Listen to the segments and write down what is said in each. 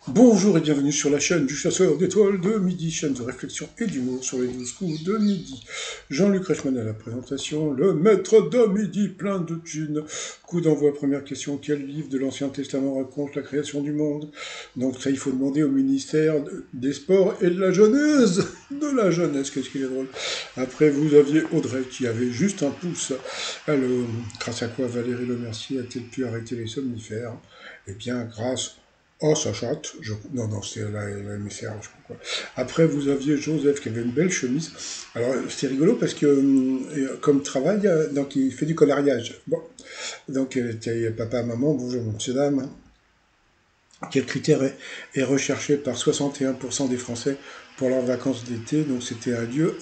Bonjour et bienvenue sur la chaîne du chasseur d'étoiles de midi, chaîne de réflexion et d'humour sur les 12 coups de midi. Jean-Luc Reichmann à la présentation, le maître de midi plein de thunes. Coup d'envoi, première question, quel livre de l'Ancien Testament raconte la création du monde? Donc ça, il faut demander au ministère des Sports et de la Jeunesse. De la jeunesse, qu'est-ce qu'il est drôle. Après, vous aviez Audrey qui avait juste un pouce. Alors, grâce à quoi Valérie Lemercier a-t-elle pu arrêter les somnifères? Eh bien, grâce sa chatte. Non, non, c'était la MSR, je sais pas quoi. Après, vous aviez Joseph qui avait une belle chemise. Alors, c'est rigolo parce que, comme travail, donc il fait du coloriage. Bon, donc, papa, maman, bonjour, monsieur, dame. Quel critère est recherché par 61% des Français pour leurs vacances d'été? Donc c'était un lieu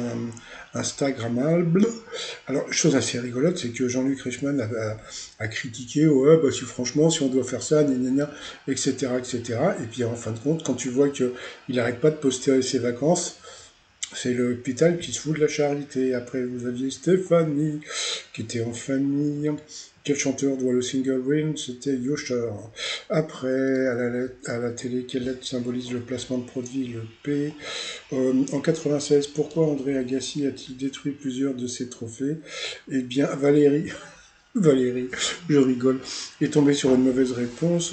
Instagrammable. Alors, chose assez rigolote, c'est que Jean-Luc Reichmann a critiqué, ouais, bah si franchement, si on doit faire ça, gna gna gna, etc., etc. Et puis en fin de compte, quand tu vois qu'il n'arrête pas de poster ses vacances, c'est l'hôpital qui se fout de la charité. Après, vous aviez Stéphanie, qui était en famille. Quel chanteur doit le single Win? C'était Yosher. Après, à la télé, quelle lettre symbolise le placement de produit? Le P. En 96, pourquoi André Agassi a-t-il détruit plusieurs de ses trophées? Eh bien, Valérie, Valérie, je rigole, est tombée sur une mauvaise réponse.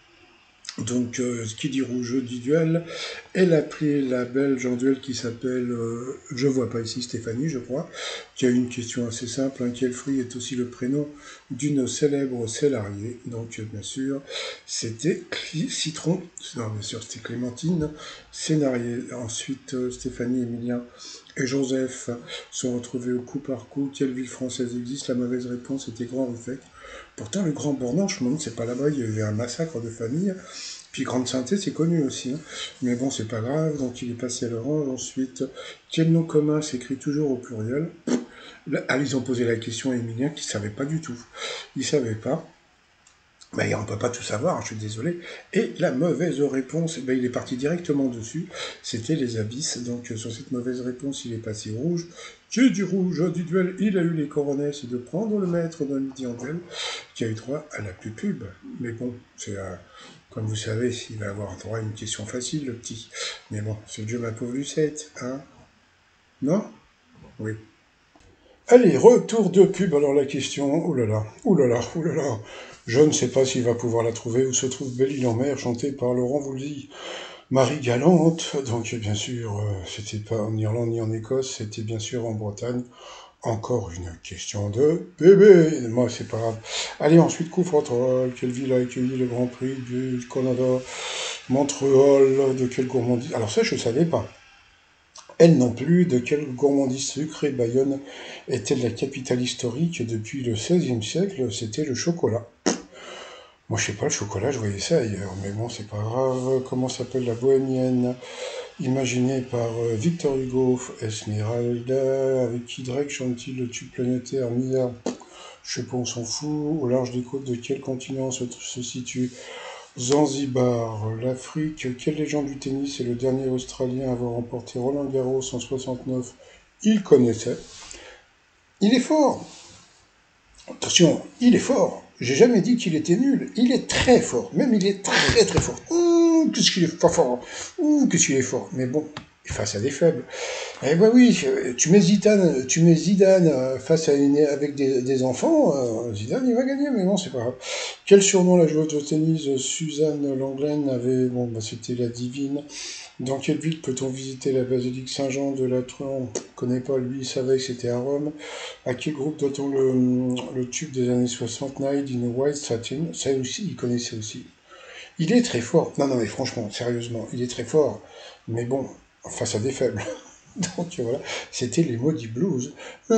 Donc, qui dit rouge dit duel. Elle a pris la belge en duel qui s'appelle, je vois pas ici, Stéphanie, je crois, qui a une question assez simple. Hein, quel fruit est aussi le prénom d'une célèbre salariée? Donc, bien sûr, c'était citron. Non, bien sûr, c'était Clémentine. Scénarié. Ensuite, Stéphanie, Emilien et Joseph sont retrouvés au coup par coup. Quelle ville française existe? La mauvaise réponse était Grand Ruffec. Pourtant, le Grand Bornand, je me demande, c'est pas là-bas, il y avait un massacre de famille. Puis Grande Sainté, c'est connu aussi. Hein. Mais bon, c'est pas grave, donc il est passé à l'orange. Ensuite, quel nom commun s'écrit toujours au pluriel? Là, ils ont posé la question à Emilien qui ne savait pas du tout. Il ne savait pas. Ben, on ne peut pas tout savoir, je suis désolé. Et la mauvaise réponse, ben, il est parti directement dessus. C'était les abysses. Donc sur cette mauvaise réponse, il est passé rouge. Qui du rouge du duel, il a eu les coronesses de prendre le maître d'un midi en duel, qui a eu droit à la pub. Mais bon, c'est comme vous savez, il va avoir droit à une question facile, le petit. Mais bon, c'est Dieu ma pauvre Lucette, hein? Non? Oui. Allez, retour de pub. Alors la question, oh là là, oh là là, oh là là. Je ne sais pas s'il va pouvoir la trouver. Où se trouve Belle-Île-en-Mer, chantée par Laurent Voulzy. Marie Galante, donc bien sûr, c'était pas en Irlande ni en Écosse, c'était bien sûr en Bretagne. Encore une question de bébé. Moi, c'est pas grave. Allez, ensuite, coup frontal. Quelle ville a accueilli le Grand Prix du Canada? Montréal. De quelle gourmandise? Alors ça, je savais pas. Elle non plus, de quelle gourmandise sucrée Bayonne était la capitale historique depuis le XVIe siècle? C'était le chocolat. Moi, je sais pas, le chocolat, je voyais ça ailleurs, mais bon, c'est pas grave. Comment s'appelle la bohémienne imaginée par Victor Hugo? Esmeralda, avec qui Drake chante-t-il le tube planétaire Mia? Je sais pas, on s'en fout. Au large des côtes de quel continent se situe Zanzibar? L'Afrique. Quelle légende du tennis est le dernier Australien à avoir remporté Roland Garros en 69? Il connaissait. Il est fort. Attention, il est fort. J'ai jamais dit qu'il était nul. Il est très fort. Même il est très très fort. Ouh, qu'est-ce qu'il est fort. Ouh, qu'est-ce qu'il est fort. Mais bon, face à des faibles. Eh ben oui, tu mets Zidane face à avec des enfants, Zidane il va gagner, mais bon, c'est pas grave. Quel surnom la joueuse de tennis Suzanne Lenglen avait? Bon, bah, c'était la divine. Dans quelle ville peut-on visiter la basilique Saint-Jean de Latran? On ne connaît pas, lui, il savait que c'était à Rome. À quel groupe doit-on le tube des années 60, Night in White Satin? Ça aussi, il connaissait aussi. Il est très fort. Non, non, mais franchement, sérieusement, il est très fort. Mais bon, face à des faibles. Donc voilà, c'était les Maudits Blues.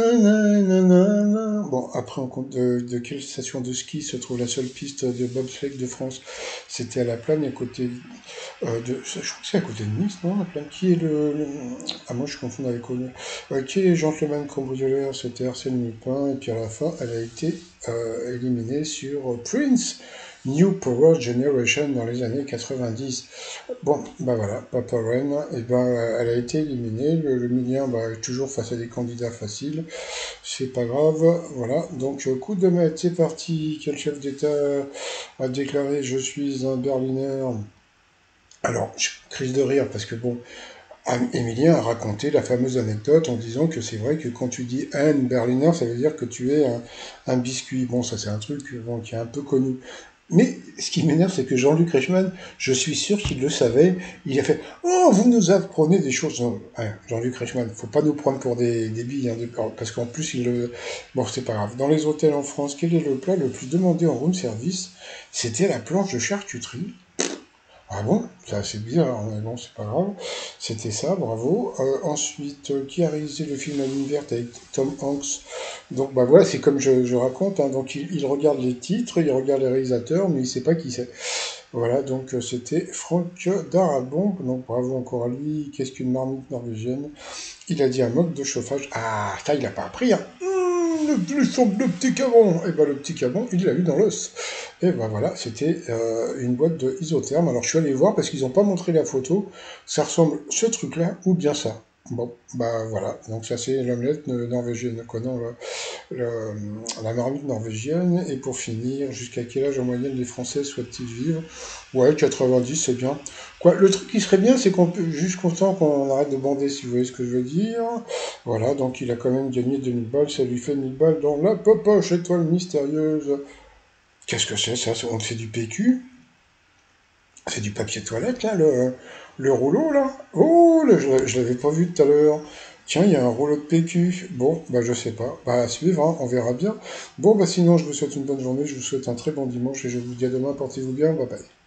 Bon, après, on compte de quelle station de ski se trouve la seule piste de bobsleigh de France? C'était à La Plagne, à côté je crois que c'est à côté de Nice, non, La Plagne. Qui est Ah, moi, je confonds avec... qui est les gentleman cambrioleurs? C'était Arsène Lupin, et puis à la fin, elle a été éliminée sur Prince. New Power Generation dans les années 90. Bon, bah voilà, Papa Ren, et ben elle a été éliminée. Le Milien, bah, est toujours face à des candidats faciles. C'est pas grave, voilà. Donc, coup de maître, c'est parti. Quel chef d'État a déclaré: Je suis un Berliner? Alors, crise de rire, parce que bon, Emilien a raconté la fameuse anecdote en disant que c'est vrai que quand tu dis un Berliner, ça veut dire que tu es un biscuit. Bon, ça c'est un truc bon, qui est un peu connu. Mais ce qui m'énerve, c'est que Jean-Luc Reichmann, je suis sûr qu'il le savait. Il a fait «Oh, vous nous apprenez des choses.» Non, hein, Jean-Luc Reichmann, faut pas nous prendre pour des billes, hein, parce qu'en plus, il le. Bon, c'est pas grave. Dans les hôtels en France, quel est le plat le plus demandé en room service? C'était la planche de charcuterie. Ah bon? C'est assez bizarre, mais bon, c'est pas grave. C'était ça, bravo. Ensuite, qui a réalisé le film La Ligne verte avec Tom Hanks? Donc, bah voilà, c'est comme je raconte, hein. Donc, il regarde les titres, il regarde les réalisateurs, mais il sait pas qui c'est. Voilà, donc c'était Franck Darabont. Donc, bravo encore à lui. Qu'est-ce qu'une marmite norvégienne? Il a dit un mode de chauffage. Ah, ça, il a pas appris, hein. Le plus sombre, le petit cabron. Et ben le petit cabron, il l'a eu dans l'os. Et ben voilà, c'était une boîte de isotherme. Alors je suis allé voir parce qu'ils n'ont pas montré la photo. Ça ressemble ce truc-là ou bien ça. Bon, bah voilà. Donc ça c'est l'omelette norvégienne, quoi, non, le- la marmite norvégienne. Et pour finir, jusqu'à quel âge en moyenne les Français souhaitent-ils vivre? Ouais, 90, c'est bien. Quoi, le truc qui serait bien, c'est qu'on peut juste content qu'on arrête de bander, si vous voyez ce que je veux dire. Voilà, donc il a quand même gagné 2000 balles, ça lui fait 1000 balles dans la popoche étoile mystérieuse. Qu'est-ce que c'est ça? On fait du PQ? C'est du papier toilette, là, le rouleau, là? Oh, là, je l'avais pas vu tout à l'heure. Tiens, il y a un rouleau de PQ. Bon, bah je sais pas. Bah à suivre, hein, on verra bien. Bon, bah sinon, je vous souhaite une bonne journée, je vous souhaite un très bon dimanche et je vous dis à demain, portez-vous bien, bye bye.